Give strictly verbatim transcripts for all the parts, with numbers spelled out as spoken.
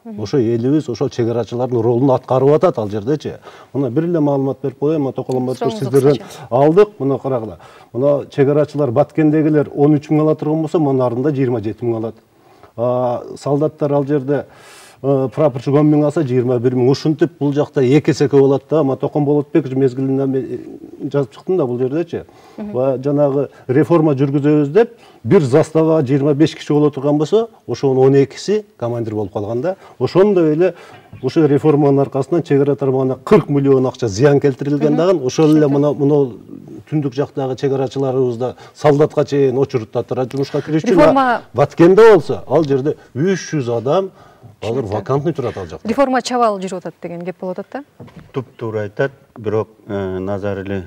Ошо элибиз ошол чек арачылардын ролун аткарып атат ал жердечи. Мына бир эле маалымат берип коеюн, Токоломбаев сиздерден алдык. Мына карагыла. Мына чек арачылар Баткендегилер он үч миң ала турган болсо, мына нарында жыйырма жети миң алат. Солдаттар ал жерде прапорчу он миң алса жыйырма бир миң. Ушинтип бул жакта эки эсе көп болот да. Ма Токон Болотбеков мезгилинде мен жазып чыктым да бул жердечи. Ва жанагы реформа жүргүзөбүз деп бир заставага жыйырма беш киши боло турган болсо, ошонун он экиси командир болуп калган да. Ошондой эле ошо реформанын аркасынан чек ара тармагына кырк миллион акча зыян келтирилген дагы. Ошол эле мына мына түндүк жактагы чек арачыларыбызда солдатка чейин очуруттатыра жумушка киришчү. Баткенде болсо, ал жерде үч жүз адам алар вакантный турат ал жакта. Реформа чабал жүрүп атат деген геп болуп атат да? Туп-туура айтат, бирок назар эле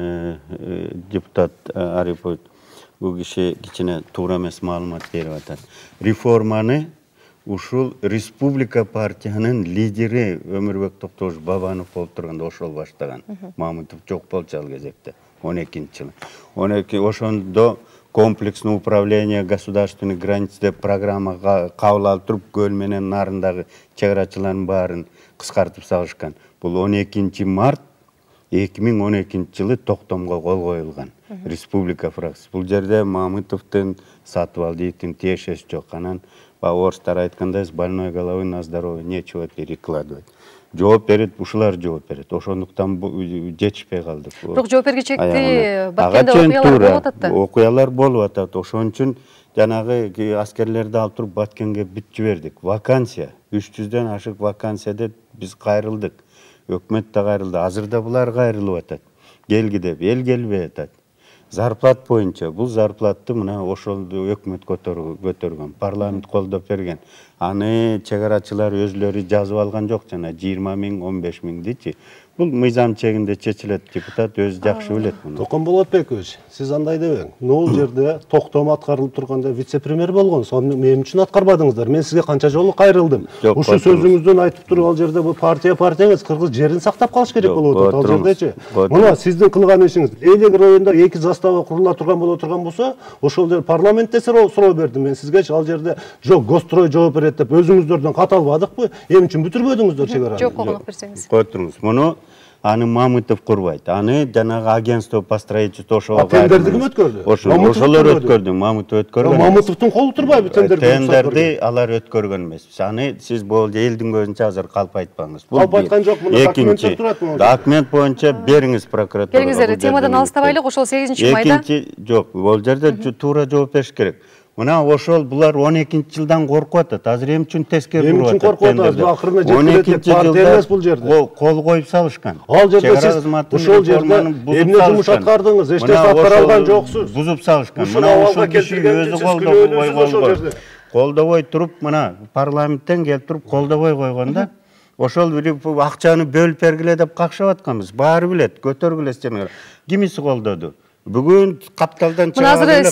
депутат Арипов бул киши кичине туура эмес маалымат берип атат. Реформаны ушул республика партиянын лидери Өмүрбек Токтогуш Бабанов болуп турганда ошол баштаган. Мамытов жок болчу ал кезекте он экинчи жылы. он эки ошондо комплексное управление государственных границ деп программа кабыл алып туруп, көл менен нарындагы чек арачылардын баарын кыскартып салышкан. Бул он экинчи март эки миң он экинчи жылы токтомго кол коюлган. Республика фракциясы. Бул жерде Мамытовдун, Сатыбалдиевдин тиешеси жок. Анан орустар айткандай, с больной головы на здоровье нечего перекладывать. Жооп берет, ушулар жооп берет. Ошондуктан жетишпей калдык. Бирок жооп бергичекти Баткенде окуялар болуп атат да. Окуялар болуп атат. Ошон үчүн жанагы аскерлерди алып туруп Баткенге бүт жибердик. Вакансия үч жүздөн ашык вакансияда биз кайрылдык. Өкмөт да кайрылды. Азырда булар кайрылып атат. Келги деп эл келбей атат. Зарплат боюнча бул зарплатты мына ошол өкмөт көтөргөн, парламент колдоп берген. Аны чек арачылар өзлөрү жазып алган жок, жана жыйырма миң, он беш миңдичи. Бул мыйзам чегинде чечилет, депутат өзү жакшы билет муну. Токон Болотбекович, сиз андай дебең. Нол жерде токтом аткарылып турганда вице-премьер болгон. Сону мен үчүн аткарбадыңыздар. Мен сизге канча жолу кайрылдым. Ушу сөзүңүздөн айтып туруп ал жерде бул партия партияңыз кыргыз жерин сактап калыш керек болуп атат ал жердечи. Мына сиздин кылган ишиңиз Элек районунда эки застава курула турган боло турган болсо, ошол жер парламентте суроо бердим мен сизге. Ал жерде жок, Гострой жооп берет деп өзүңүздөрдөн кат албадыкпы? Эмне үчүн бүтүрбөдүңүздөр чек араны? Жок, коголоп берсеңиз. Котуруңуз. Муну аны Мамытов курбайт. Аны жанагы агентство по строительству ошого тендерди ким өткөрдү? Ошолор өткөрдү, Мамытов өткөргөн. Мамытовдун колу турбайбы тендерди? Тендерди алар өткөргөн эмес. Аны сиз бул элдин көзүнчө азыр калп айтпаңыз. Калп айткан жок, муну документтер турат муну. Документ боюнча бериңиз прокуратурага. Келиңиздер, темадан алыстабайлык, ошол сегизинчи майда. Экинчи жок, бул жерде туура жооп бериш керек. Мына ошол булар он экинчи жылдан коркуп атат. Азыр эмне үчүн тескери буруп атат? Эмне үчүн коркуп атат? Акырына жеткилет партия эмес бул жерде. Кол коюп салышкан. Ал жерде сиз ошол жерде эмне жумуш аткардыңыз? Эч нерсе аткаралган жоксуз. Бузуп салышкан. Мына ошол киши өзү колдобой койгон. Колдобой туруп, мына парламенттен келип туруп колдобой койгон да. Ошол бир акчаны бөлүп бергиле деп какшап атканбыз. Баары билет, көтөргүлөс жана. Кимиси колдоду? Бүгүн капталдан чыгып атат. Азыр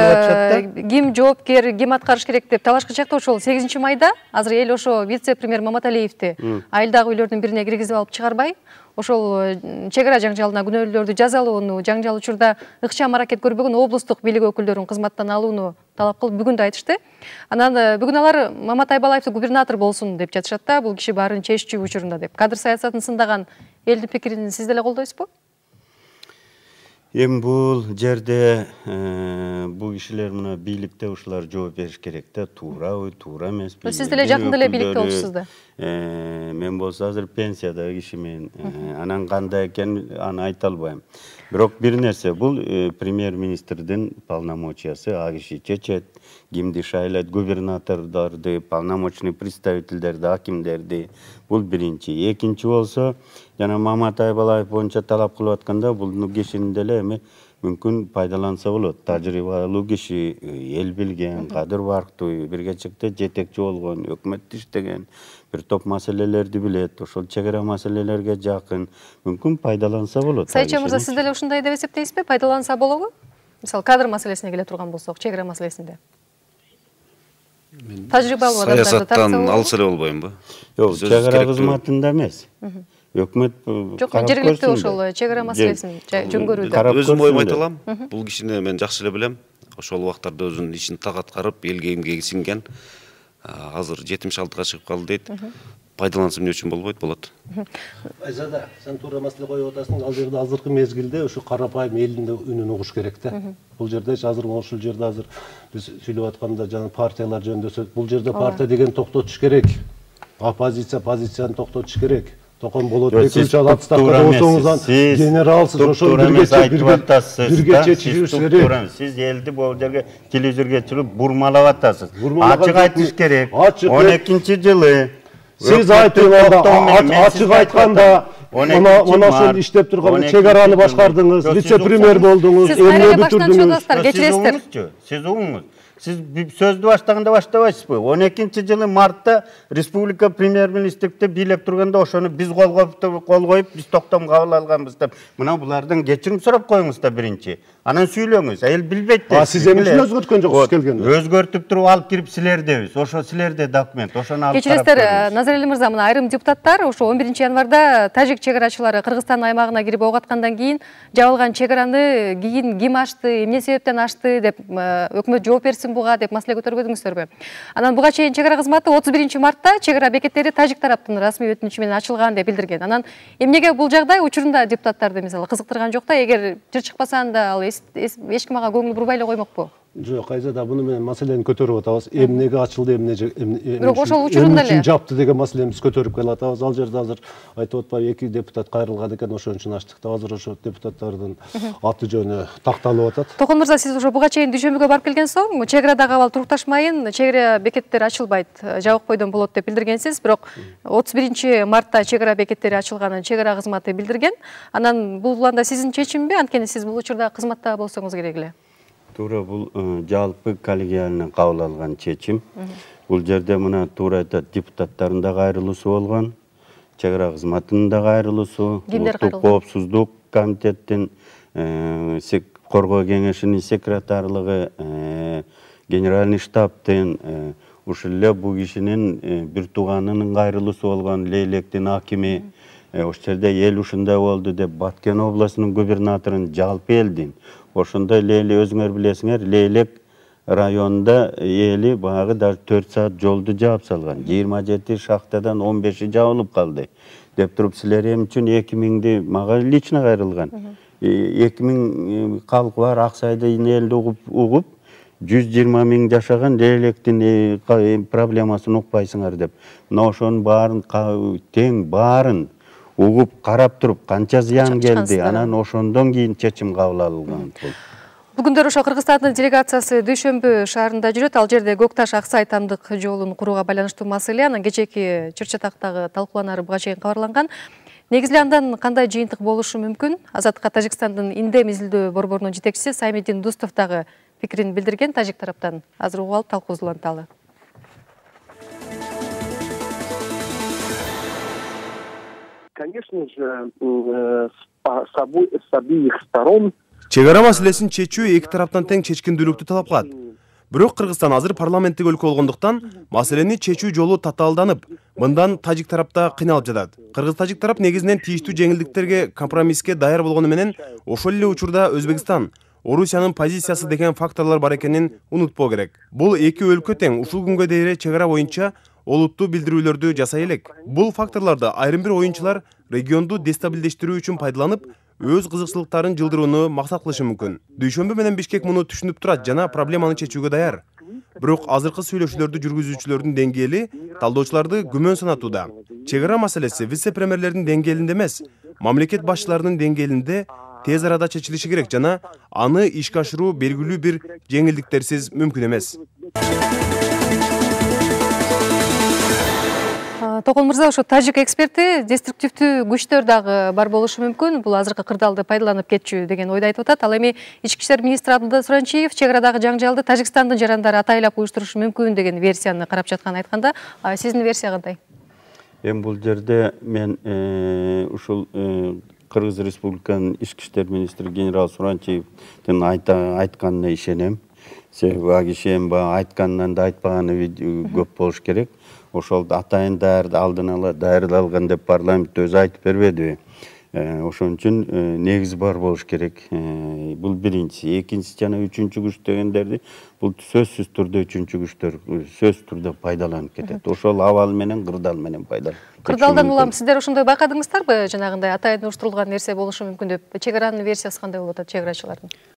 сиздер ким жоопкер, ким аткарыш керек деп талашкан чакта ошол сегизинчи майда азыр эл ошо вице-премьер Маматалиевди айылдагы үйлөрдүн бирине киргизип алып чыгарбай, ошол чек ара жаңжалына күнөөлүүлөрдү жазалоону, жаңжал учурда ыкчам аракет көрбөгөн облустук бийлик өкүлдөрүн кызматтан алууну талап кылып бүгүн да айтышты. Анан бүгүн алар Маматай Балаевди губернатор болсун деп жатышат да, бул киши баарын чеччү учурунда деп. Кадр саясатын сындаган элдин пикирин сиз деле колдойсузбу? Эми бул жерде бул кишилер мына бийликте ушулар жооп бериш керек да, туурабы, туура эмеспи? Сиз деле жакында эле бийликте болчусуз да. Мен болсо азыр пенсиядагы кишимен, анан кандай экен аны айта албайм. Бирок бир нерсе, бул премьер-министрдин полномочиясы, а киши чечет, кимди шайлайт, губернатордорду, полномочный представительдерди, акимдерди. Бул биринчи. Экинчи болсо, жана Маматай Балаев боюнча талап кылып атканда, бул кишинин деле эми мүмкүн пайдаланса болот. Тажрыйбалуу киши, эл билген, кадыр барктуу, бирге чыкты жетекчи болгон, өкмөттө иштеген, бир топ маселелерди билет, ошол чек ара маселелерге жакын, мүмкүн пайдаланса болот. Сайча мырза, сиз деле ушундай деп эсептейсизби? Пайдаланса болобу? Мисалы, кадр маселесине келе турган болсок, чек ара маселесинде. Тажрыйбалуу адамдарды саясаттан алыс эле болбоймбу? Жок, чек ара кызматында эмес. Өкмөт жок, жергиликтүү ошол чек ара маселесин жөнгөрүүдө. Өзүм оюмду айта алам. Бул кишини мен жакшы эле билем. Ошол убактарда өзүнүн ишин так аткарып, элге эмгеги сиңген азыр жетимиш алтыга чыгып калды дейт. Пайдаланса эмне үчүн болбойт, болот. Айзада, сен туура маселе коюп атасың, ал жерде азыркы мезгилде ушу карапайым элдин да үнүн угуш керек да. Бул жерде азыр ошол жерде азыр биз сүйлөп атканда жана партиялар жөнүндө бул жерде партия деген токтотуш керек. Оппозиция позицияны токтотуш керек. Токон болот экинчи атстакта болсоңуз генералсыз ошол бирге чечишибиз керек. Сиз элди бул жерге телевизорго чыгып бурмалап атасыз. Ачык айтыш керек. он экинчи жылы сиз айтыңызда ачык айтканда мына ошол иштеп турган чек араны башкардыңыз, вице-премьер болдуңуз, эмне бүтүрдүңүз. Кечиресиздер. Сиз угуңуз. Сиз сөздү баштаганда баштабайсызбы? он экинчи жылы мартта республика премьер-министрликте бийлеп турганда ошону биз кол коюп, кол коюп, биз токтом кабыл алганбыз деп. Мына булардан кечирим сурап коюңуз да биринчи. Анан сүйлөңүз. Эл билбейт да. А сиз эмне үчүн өзгөрткөн жоксуз келгенде? Өзгөртүп туруп алып кирип силердебиз. Ошо силерде документ, ошону алып карап. Кечиресиздер, Назарали мырза, мына айрым депутаттар ошо он биринчи январда тажик чек арачылары Кыргызстан аймагына кирип ок аткандан кийин жабылган чек араны кийин ким ачты, эмне себептен ачты деп өкмөт жооп берсин буга деп маселе көтөрбөдүңүздөрбү? Анан буга чейин чек ара кызматы отуз биринчи мартта чек ара бекеттери тажик тараптын расмий өтүнүчү менен ачылган деп билдирген. Анан эмнеге бул жагдай учурунда депутаттарды мисалы кызыктырган жок да? Эгер жыр чыкпаса анда ал эч ким ага көңүл бурбай эле коймокпу? Жок, Айзада, буну менен маселени көтөрүп атабыз. Эмнеге ачылды, эмне бирок ошол учурунда эле жапты деген маселени биз көтөрүп келатабыз. Ал жерде азыр айтып атпайбы, эки депутат кайрылган экен, ошон үчүн ачтык да. Азыр ошо депутаттардын аты жөнү такталып атат. Токон мырза, сиз ошо буга чейин дүйшөмбүгө барып келген соң, чек арадагы абал турукташмайын, чек ара бекеттери ачылбайт, жабык бойдон болот деп билдиргенсиз. Бирок отуз биринчи мартта чек ара бекеттери ачылганын чек ара кызматы билдирген. Анан бул анда сиздин чечимби? Анткени сиз бул учурда кызматта болсоңуз керек эле. Тура бул жалпы коллегиальный кабыл алган чечим. Бул жерде мына тура айтат, депутаттардын да кайрылуусу болгон, чек ара кызматынын да кайрылуусу, улуттук коопсуздук комитеттин коргоо кеңешинин секретарлыгы, генеральный штабтын, ушул эле бул кишинин бир тууганынын кайрылуусу болгон, Лейлектин акими, ошол жерде эл ушундай болду деп Баткен областынын губернаторун жалпы элдин ошондой Лейли өзүңөр билесиңер, Лейлек районунда эли багы даже төрт саат жолду жаап салган. жыйырма жети шахтадан он беши жабылып калды. Деп туруп силер эмне үчүн эки миңди мага лично кайрылган. эки миң калк бар, Аксайдын элди угуп, жүз жыйырма миң жашаган Лейлектин проблемасын укпайсыңар деп. Мына ошонун баарын тең баарын угуп карап туруп канча зыян келди, анан ошондон кийин чечим кабыл алынган. Бүгүндөр ошо Кыргызстандын делегациясы Дүйшөмбү шаарында жүрөт. Ал жерде Көкташ Аксай тамдык жолун курууга байланыштуу маселе, анан кечээки чыр-чатактагы талкууланары буга чейин кабарланган. Негизи андан кандай жыйынтык болушу мүмкүн? Азатка Тажикстандын Индем изилдөө борборунун жетекчиси Саймиддин Дустов дагы пикирин билдирген тажик тараптан. Азыр угуп алып талкуубузду уланталы. Конечно же, с обеих сторон чек ара маселесин чечүү эки тараптан тең чечкиндүүлүктү талап кылат. Бирок Кыргызстан азыр парламенттик өлкө болгондуктан маселени чечүү жолу татаалданып, мындан тажик тарапта кыйналып жатат. Кыргыз-тажик тарап негизинен тийиштүү жеңилдиктерге, компромисске даяр болгону менен, ошол эле учурда Өзбекстан, Орусиянын позициясы деген факторлор бар экенин унутпоо керек. Бул эки өлкө тең ушул күнгө дейин чек ара боюнча олуттуу билдирүүлөрдү жасай элек. Бул факторлорду айрым бир оюнчулар регионду дестабилдештирүү үчүн пайдаланып, өз кызыкчылыктарын жылдырууну максат кылышы мүмкүн. Дүйшөмбү менен Бишкек муну түшүнүп турат жана проблеманы чечүүгө даяр. Бирок азыркы сүйлөшүүлөрдү жүргүзүүчүлөрдүн деңгээли талдоочуларды күмөн санатууда. Чек ара маселеси вице-премьерлердин деңгээлинде эмес, мамлекет башчыларынын деңгээлинде тез арада чечилиши керек жана аны ишке ашыруу белгилүү бир жеңилдиктерсиз мүмкүн эмес. Токон мырза, ошо тажик эксперти деструктивдүү күчтөр дагы бар болушу мүмкүн. Бул азыркы кырдаалды пайдаланып кетчү деген ойду айтып атат. Ал эми ички иштер министри Абдулда Суранчиев чек арадагы жаңжалды Тажикстандын жарандары атайлап уюштурушу мүмкүн деген версияны карап жатканын айтканда, сиздин версия кандай? Эми бул жерде мен ушул Кыргыз Республиканын ички иштер министри генерал Суранчиевдин айтканына ишенем. Себеби ал киши эми айтканынан да айтпаганы көп болуш керек. Ошол атайын алдын ала даярдалган деп парламентте өзү айтып бербедиби? Ошон үчүн негиз бар болуш керек. Бул биринчи, экинчиси жана үчүнчү күч дегендерди бул сөзсүз түрдө үчүнчү күчтөр сөзсүз түрдө пайдаланып кетет. Ошол абал менен кырдаал менен пайдаланып. Кырдаалдан улам сиздер ошондой байкадыңыздарбы? Жанагындай атайын уштурулган нерсе болушу мүмкүн деп. Чек аранын версиясы кандай болуп атат чек арачылардын?